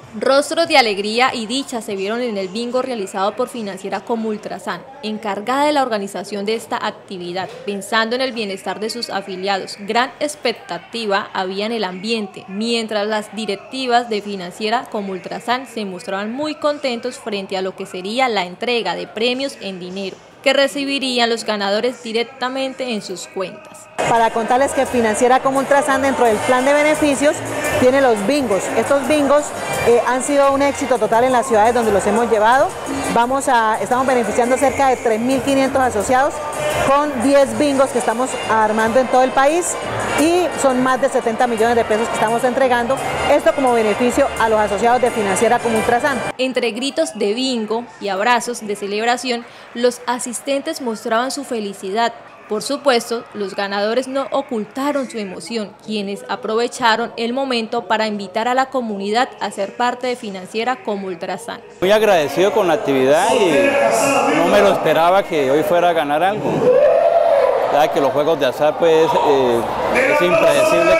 Rostros de alegría y dicha se vieron en el bingo realizado por Financiera como Ultrasan, encargada de la organización de esta actividad, pensando en el bienestar de sus afiliados. Gran expectativa había en el ambiente, mientras las directivas de Financiera como Ultrasan se mostraban muy contentos frente a lo que sería la entrega de premios en dinero, que recibirían los ganadores directamente en sus cuentas. Para contarles que Financiera como Ultrasan, dentro del plan de beneficios, tiene los bingos. Estos bingos han sido un éxito total en las ciudades donde los hemos llevado. Estamos beneficiando cerca de 3.500 asociados con 10 bingos que estamos armando en todo el país y son más de 70 millones de pesos que estamos entregando, esto como beneficio a los asociados de Financiera como Ultrasan. Entre gritos de bingo y abrazos de celebración, los asistentes mostraban su felicidad. Por supuesto, los ganadores no ocultaron su emoción, quienes aprovecharon el momento para invitar a la comunidad a ser parte de Financiera como Ultrasan. Muy agradecido con la actividad y no me lo esperaba que hoy fuera a ganar algo. Ya que los juegos de azar pues es impredecible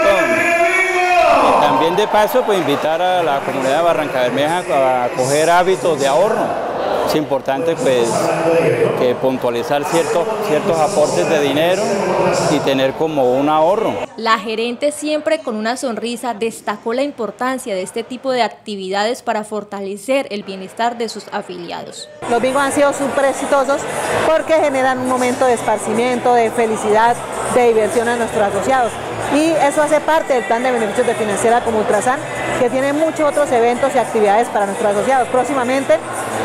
todo. Y también de paso pues invitar a la comunidad de Barrancabermeja a coger hábitos de ahorro. Es importante pues que puntualizar ciertos aportes de dinero y tener como un ahorro. La gerente, siempre con una sonrisa, destacó la importancia de este tipo de actividades para fortalecer el bienestar de sus afiliados. Los bingos han sido súper exitosos porque generan un momento de esparcimiento, de felicidad, de diversión a nuestros asociados. Y eso hace parte del plan de beneficios de Financiera como Ultrasan, que tiene muchos otros eventos y actividades para nuestros asociados. Próximamente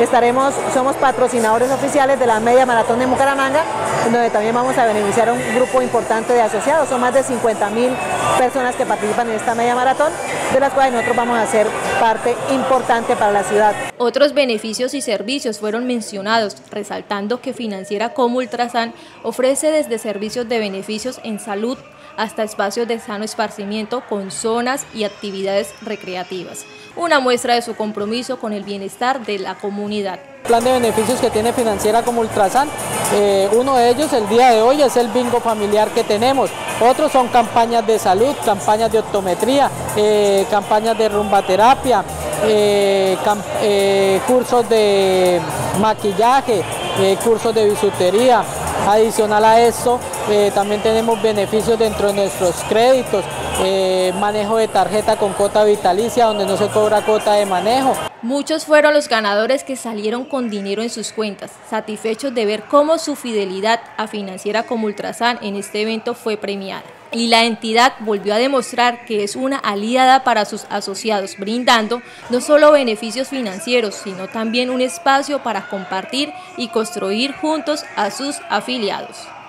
somos patrocinadores oficiales de la Media Maratón de Bucaramanga, en donde también vamos a beneficiar a un grupo importante de asociados. Son más de 50.000 personas que participan en esta Media Maratón, de las cuales nosotros vamos a ser parte importante para la ciudad. Otros beneficios y servicios fueron mencionados, resaltando que Financiera como Ultrasan ofrece desde servicios de beneficios en salud hasta espacios de sano esparcimiento con zonas y actividades recreativas. Una muestra de su compromiso con el bienestar de la comunidad. El plan de beneficios que tiene Financiera como Ultrasan, uno de ellos el día de hoy es el bingo familiar que tenemos. Otros son campañas de salud, campañas de optometría, campañas de rumbaterapia, cursos de maquillaje, cursos de bisutería. Adicional a esto, también tenemos beneficios dentro de nuestros créditos, manejo de tarjeta con cuota vitalicia, donde no se cobra cuota de manejo. Muchos fueron los ganadores que salieron con dinero en sus cuentas, satisfechos de ver cómo su fidelidad a Financiera como Ultrasan en este evento fue premiada. Y la entidad volvió a demostrar que es una aliada para sus asociados, brindando no solo beneficios financieros, sino también un espacio para compartir y construir juntos a sus afiliados.